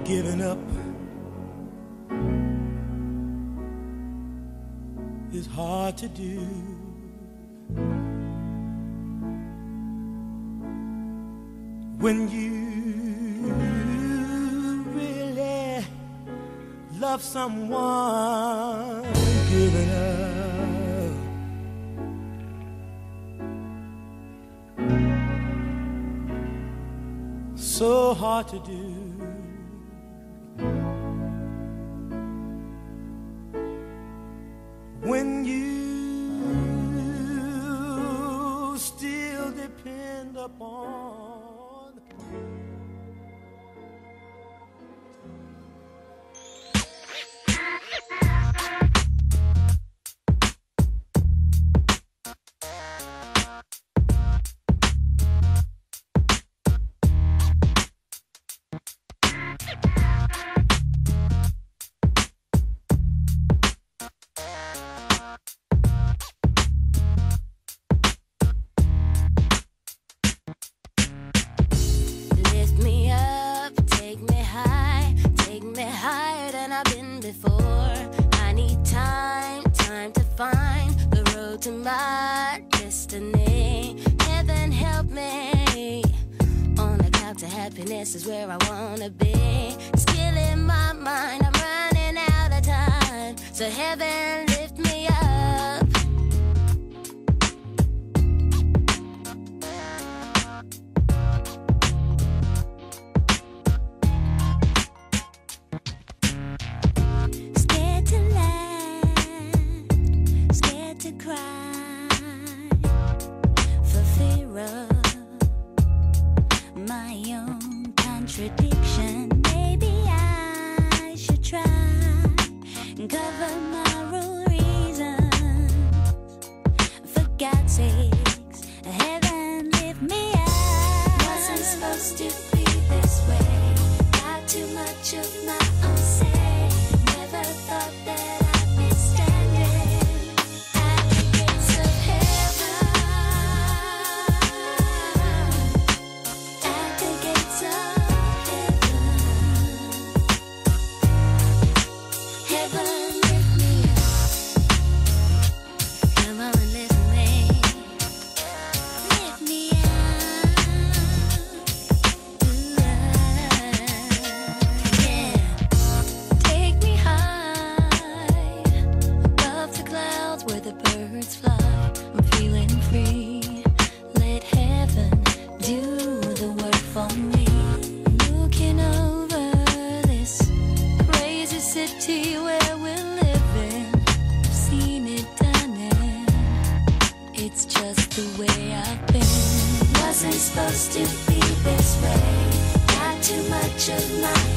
Giving up is hard to do. When you really love someone, giving up so hard to do. When you still depend upon to my destiny. Heaven help me. On the couch of happiness is where I wanna be. Still in my mind, I'm running out of time. So heaven lift me up. Scared to laugh, scared to cry. My own contradiction. Maybe I should try and cover my real reasons. For God's sakes, heaven lift me up. Wasn't supposed to be this way. Got too much of my own say. Never thought that I'd be standing at the gates of heaven. Supposed to be this way. Got too much of my